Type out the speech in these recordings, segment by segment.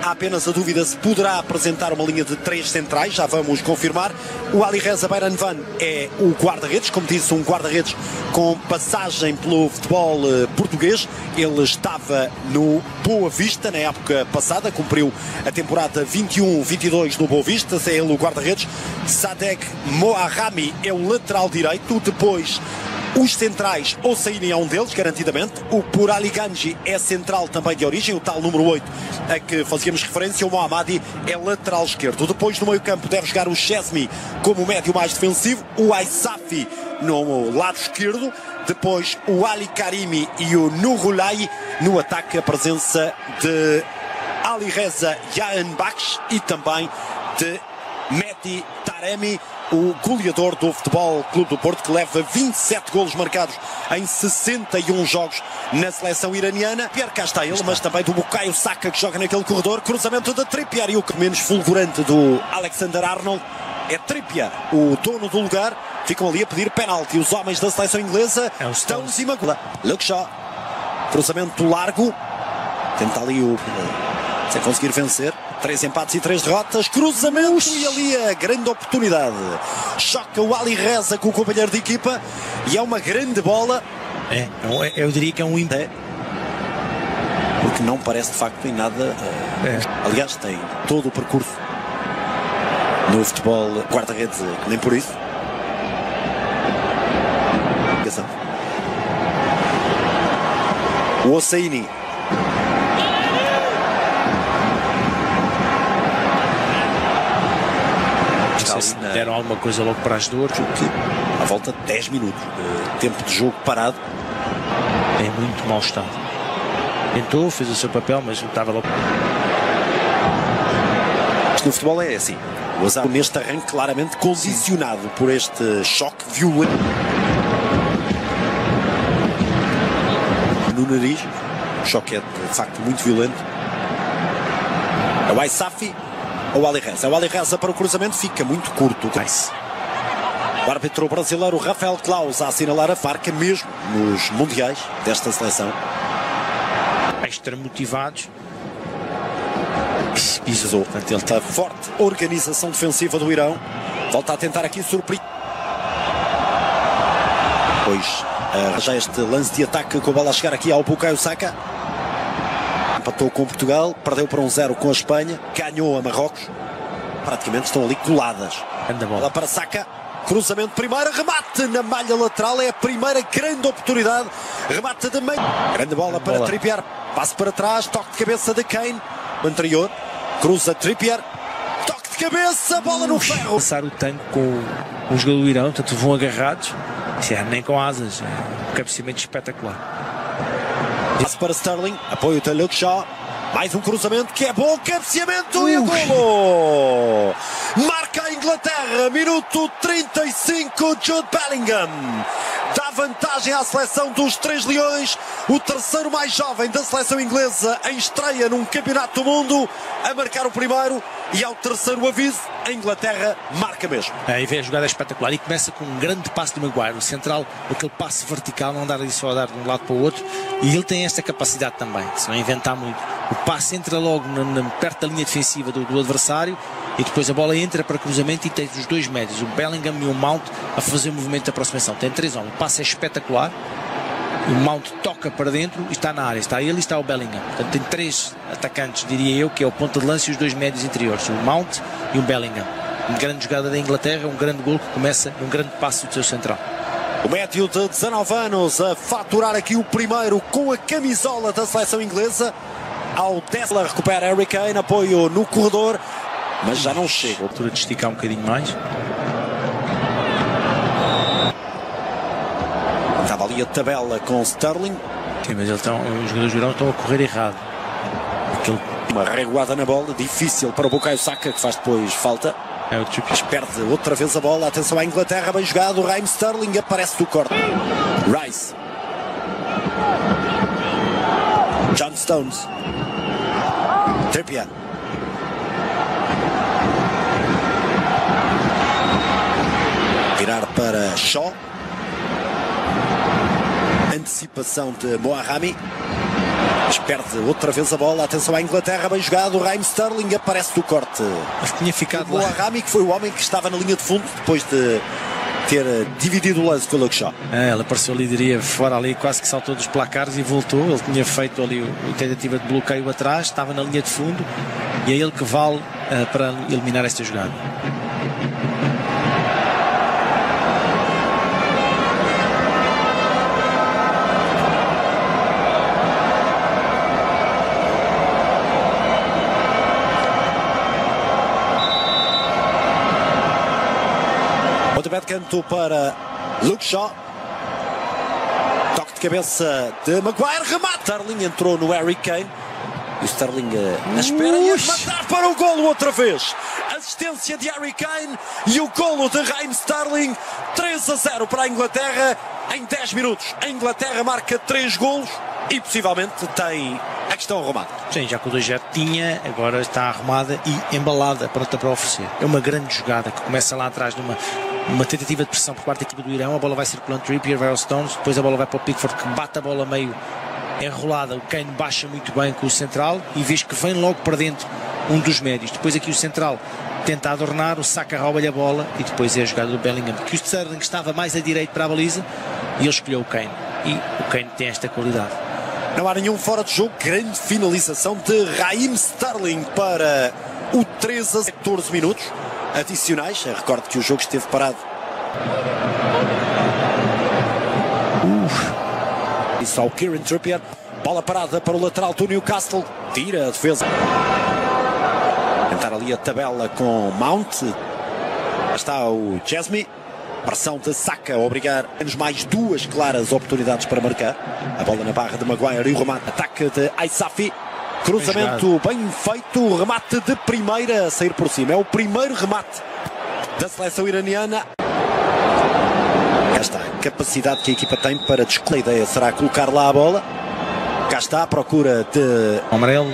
Há apenas a dúvida se poderá apresentar uma linha de 3 centrais, já vamos confirmar. O Alireza Beiranvand é o guarda-redes, como disse, um guarda-redes com passagem pelo futebol português. Ele estava no Boa Vista na época passada, cumpriu a temporada 21-22 no Boa Vista, é ele o guarda-redes. Sadegh Moharrami é o lateral direito, depois os centrais, Hosseini é um deles, garantidamente. O Purali Ganji é central também de origem, o tal número 8 a que fazíamos referência. O Mohammadi é lateral esquerdo. Depois no meio campo deve jogar o Chesmi como médio mais defensivo. O Aisafi no lado esquerdo. Depois o Ali Karimi e o Nurulai. No ataque a presença de Alireza Jahanbakhsh e também de Mehdi Taremi, o goleador do Futebol Clube do Porto, que leva 27 golos marcados em 61 jogos na seleção iraniana. Pierre, cá está ele, mas também do Bukayo Saka, que joga naquele corredor. Cruzamento de Trippier, e o que menos fulgurante do Alexander-Arnold é Trippier, o dono do lugar. Ficam ali a pedir penalti. Os homens da seleção inglesa estão em cima. Luke Shaw, cruzamento largo, tenta ali o sem conseguir vencer. 3 empates e 3 derrotas, cruzamento e ali a grande oportunidade. Choca o Alireza com o companheiro de equipa e é uma grande bola. Eu diria que é um impé. Porque não parece de facto em nada. Aliás, tem todo o percurso no futebol guarda-redes, nem por isso. O Hosseini. Se deram alguma coisa logo para as dores. À volta de 10 minutos tempo de jogo parado. É muito mau estado. Tentou, fez o seu papel, mas não estava logo. No futebol é assim. O azar neste arranque claramente condicionado por este choque violento no nariz. O choque é de facto muito violento. É o Aisafi. O Alireza. O Alireza para o cruzamento fica muito curto. O árbitro brasileiro Rafael Claus a assinalar a marca mesmo nos mundiais desta seleção. Extra motivados. Pisou. Portanto, ele está forte. Organização defensiva do Irão. Volta a tentar aqui surpreender. Pois já este lance de ataque com a bola a chegar aqui ao Bukayo Saka. Empatou com Portugal, perdeu para 1-0 com a Espanha, ganhou a Marrocos. Praticamente estão ali coladas. Bola para Saka, cruzamento primeiro, remate na malha lateral, é a primeira grande oportunidade. Remate de meio. Grande bola para Trippier, passe para trás, toque de cabeça de Kane. O anterior, cruza Trippier, toque de cabeça, bola no ferro. Passar o tanque com o jogador do Irão, portanto vão agarrados, nem com asas, um cabeceamento espetacular. Passe para Sterling, apoio de Luke Shaw, mais um cruzamento que é bom, cabeceamento e o golo! Marca a Inglaterra, minuto 35, Jude Bellingham. Dá vantagem à seleção dos Três Leões, o terceiro mais jovem da seleção inglesa em estreia num campeonato do mundo, a marcar o primeiro, e ao terceiro aviso, a Inglaterra marca mesmo. E vê a jogada espetacular e começa com um grande passe do Maguire, o central, aquele passe vertical, não dar ali só a dar de um lado para o outro, e ele tem esta capacidade também, se não inventar muito. O passe entra logo perto da linha defensiva do adversário, e depois a bola entra para cruzamento e tem os dois médios, o Bellingham e o Mount, a fazer o movimento de aproximação. Tem 3 homens, o passe é espetacular, o Mount toca para dentro e está na área, está ele e está o Bellingham. Portanto tem 3 atacantes, diria eu, que é o ponta de lança e os 2 médios interiores, o Mount e o Bellingham. Uma grande jogada da Inglaterra, um grande gol que começa num grande passo do seu central. O médio de 19 anos a faturar aqui o primeiro com a camisola da seleção inglesa. Ao Tesla recupera Harry Kane, apoio no corredor, mas já não chega. A altura de esticar um bocadinho mais. Estava ali a tabela com Sterling. Sim, mas os jogadores do Irão estão a correr errado. Uma reguada na bola, difícil para o Bukayo Saka, que faz depois falta. Mas perde outra vez a bola. Atenção à Inglaterra, bem jogado. O Raheem Sterling aparece do corte. Rice. John Stones. Trippier. Virar para Shaw. Antecipação de Moharrami. Mas perde outra vez a bola. Atenção à Inglaterra, bem jogado. Raheem Sterling aparece do corte. Mas tinha ficado o lá. Rami, que foi o homem que estava na linha de fundo depois de ter dividido o lance com o Luke Shaw. Ele apareceu ali, diria, fora ali, quase que saltou dos placares e voltou. Ele tinha feito ali a tentativa de bloqueio atrás, estava na linha de fundo e é ele que vale para eliminar esta jogada. Pontapé de canto para Luke Shaw. Toque de cabeça de Maguire. Remate. Sterling entrou no Harry Kane. E o Sterling na espera e a matar para o golo outra vez. Assistência de Harry Kane e o golo de Raheem Sterling. 3-0 para a Inglaterra em 10 minutos. A Inglaterra marca 3 golos e possivelmente tem a questão arrumada. Sim, já que o 2-0 tinha, agora está arrumada e embalada, pronta para oferecer. É uma grande jogada que começa lá atrás numa tentativa de pressão por parte da equipe do Irão. A bola vai circulando, Trippier vai ao Stones, depois a bola vai para o Pickford que bate a bola meio enrolada. O Kane baixa muito bem com o central e vês que vem logo para dentro um dos médios. Depois aqui o central tenta adornar, o Saka rouba-lhe a bola e depois é a jogada do Bellingham, que o Sterling estava mais a direito para a baliza e ele escolheu o Kane. E o Kane tem esta qualidade. Não há nenhum fora de jogo. Grande finalização de Raheem Sterling para o 13-14 minutos adicionais. Recordo que o jogo esteve parado. Isso ao Kieran Trippier. Bola parada para o lateral do Newcastle. Tira a defesa. Tentar ali a tabela com Mount. Está o Chesney. Pressão de Saka a obrigar menos mais 2 claras oportunidades para marcar. A bola na barra de Maguire e o remate. Ataque de Aisafi. Cruzamento bem feito. Remate de primeira a sair por cima. É o primeiro remate da seleção iraniana. Cá está a capacidade que a equipa tem para descobrir. A ideia será colocar lá a bola. Cá está a procura de amarelo.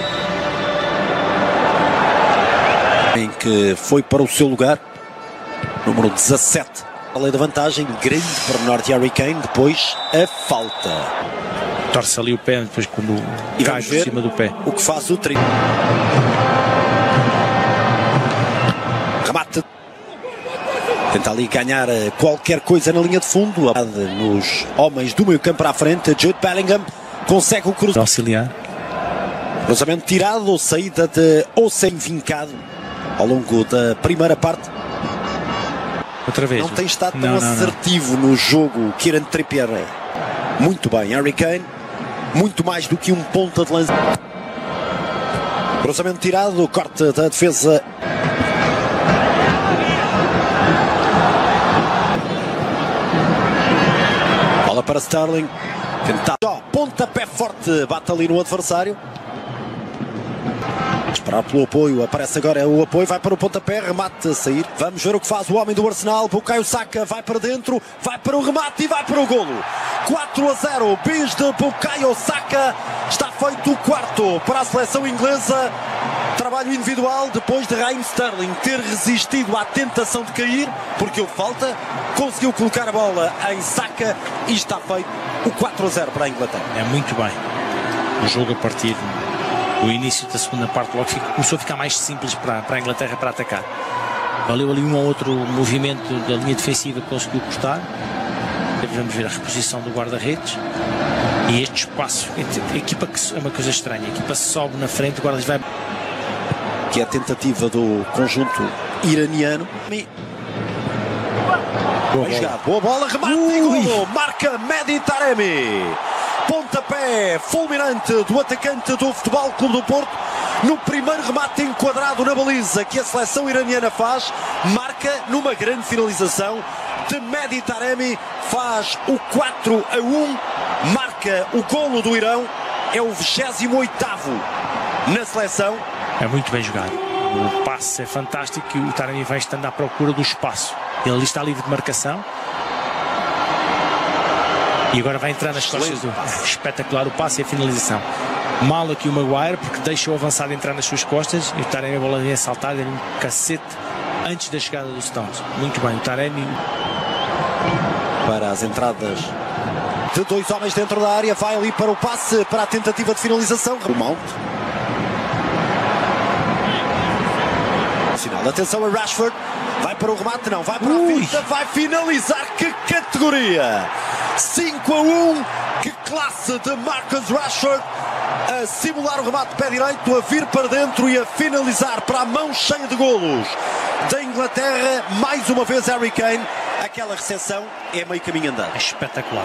Em que foi para o seu lugar. Número 17. A lei da vantagem. Grande pormenor de Harry Kane. Depois a falta. Torce ali o pé. Depois quando cai por cima do pé. O que faz o trio. Remate. Tenta ali ganhar qualquer coisa na linha de fundo. Nos homens do meio campo para a frente. Jude Bellingham consegue o cruzamento. Auxiliar. Cruzamento tirado. Saída de Ossem vincado ao longo da primeira parte. Outra vez. Não tem estado tão assertivo no jogo. Kieran Trippier muito bem. Harry Kane muito mais do que um ponta de lança. Cruzamento tirado. Corte da defesa. Bola para Sterling. Tentar. Pontapé forte. Bate ali no adversário. Esperar pelo apoio, aparece agora o apoio, vai para o pontapé, remate a sair. Vamos ver o que faz o homem do Arsenal. Bukayo Saka vai para dentro, vai para o remate e vai para o golo. 4-0, bis de Bukayo Saka. Está feito o quarto para a seleção inglesa. Trabalho individual depois de Raheem Sterling ter resistido à tentação de cair, porque houve falta. Conseguiu colocar a bola em Saka e está feito o 4-0 para a Inglaterra. É muito bem. O jogo a partir do início da segunda parte logo começou a ficar mais simples para a Inglaterra para atacar. Valeu ali um ou outro movimento da linha defensiva que conseguiu cortar. Vamos ver a reposição do guarda-redes. E este espaço, a equipa que é uma coisa estranha, a equipa sobe na frente, o guarda-redes vai. Que é a tentativa do conjunto iraniano. Boa bola, remate e golo. Marca Mehdi Taremi. Pontapé fulminante do atacante do Futebol Clube do Porto no primeiro remate enquadrado na baliza que a seleção iraniana faz. Marca numa grande finalização de Mehdi Taremi. Faz o 4-1. Marca o golo do Irão. É o 28º na seleção. É muito bem jogado. O passe é fantástico e o Taremi vai estando à procura do espaço. Ele ali está livre de marcação. E agora vai entrar nas costas do... Espetacular o passe e a finalização. Mal aqui o Maguire, porque deixa o avançado entrar nas suas costas. E o Taremi, a bola vem a saltar, deu um cacete antes da chegada do Stones. Muito bem, o Taremi. Para as entradas De dois homens dentro da área, vai ali para o passe, para a tentativa de finalização. O Mount. Final. Atenção a Rashford. Vai para o remate, não. Vai para a finta, vai finalizar. Que categoria! 5-1. Que classe de Marcus Rashford. A simular o remate de pé direito, a vir para dentro e a finalizar para a mão cheia de golos da Inglaterra. Mais uma vez Harry Kane. Aquela recepção é meio caminho andado. É espetacular.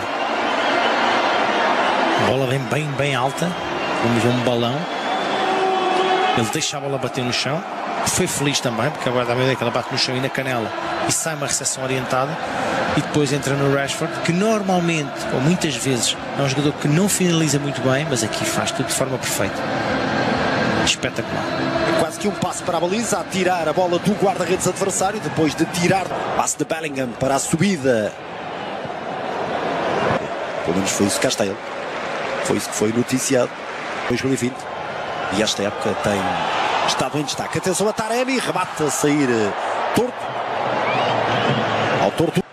A bola vem bem alta. Vamos ver um balão. Ele deixa a bola bater no chão. Foi feliz também, porque agora dá a ideia que ela bate no chão e na canela e sai uma recepção orientada. E depois entra no Rashford, que normalmente, ou muitas vezes, é um jogador que não finaliza muito bem, mas aqui faz tudo de forma perfeita. Espetacular. É quase que um passe para a baliza, a tirar a bola do guarda-redes adversário, depois de tirar o passe de Bellingham para a subida. Pelo menos foi isso que cá está ele. Foi isso que foi noticiado. 2020. E esta época tem estado em destaque. Atenção a Taremi, remate a sair torto. Ao torto.